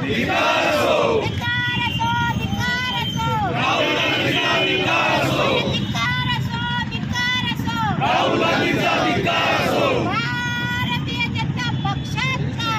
भारतीय जनता पक्षाचा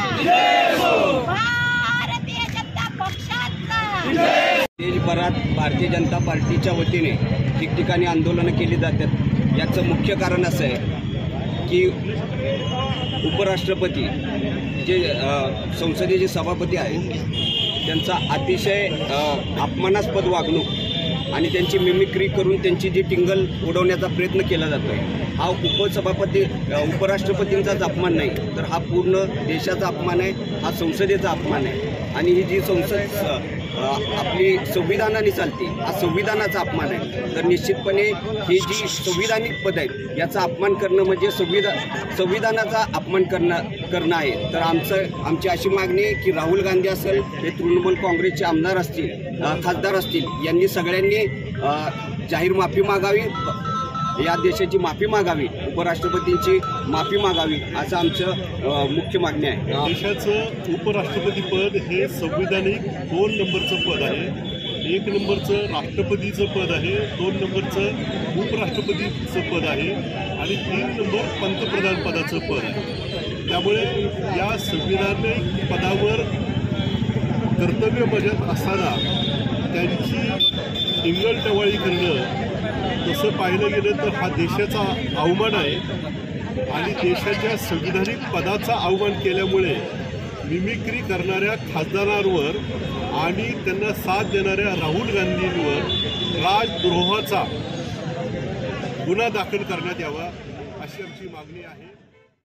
देशभरात भारतीय जनता पार्टीच्या वतीने ठिकठिकाणी आंदोलनं केली जातात। याचं मुख्य कारण असं आहे की उपराष्ट्रपती जे संसदेचे सभापती आहेत त्यांचा अतिशय अपमानास्पद वागणूक आणि त्यांची मिमिक्री करून त्यांची जी टिंगल उडवण्याचा प्रयत्न केला जातो हा उपराष्ट्रपतींचाच अपमान नाही तर हा पूर्ण देशाचा अपमान आहे, हा संसदेचा अपमान आहे। आणि ही जी संसद आपली संविधानाने चालते हा संविधानाचा अपमान आहे। तर निश्चितपणे ही जी संविधानिक पद आहेत याचा अपमान करणं म्हणजे संविधानाचा अपमान करणं आहे। तर आमची अशी मागणी आहे की राहुल गांधी असेल हे तृणमूल काँग्रेसचे आमदार असतील खासदार असतील यांनी सगळ्यांनी जाहीर माफी मागावी, या देशाची माफी मागावी, उपराष्ट्रपतींची माफी मागावी असं आमचं मुख्य मागणी आहे। देशाचं उपराष्ट्रपती पद हे संविधानिक 2 नंबरचं पद आहे। 1 नंबरचं राष्ट्रपतीचं पद आहे, 2 नंबरचं उपराष्ट्रपतीचं पद आहे आणि 3 नंबर पंतप्रधान पदाचं पद आहे। त्यामुळे या संविधानिक पदावर कर्तव्य बजावत असताना त्यांची टिंगलटवाळी करणं तसं पाहिलं गेलं तर हा देशाचा अवमान आहे आणि देशाच्या संविधानिक पदाचा अवमान केल्यामुळे मिमिक्री करणाऱ्या खासदारांवर आणि त्यांना साथ देणाऱ्या राहुल गांधींवर राजद्रोहाचा गुन्हा दाखल करण्यात यावा अशी आमची मागणी आहे।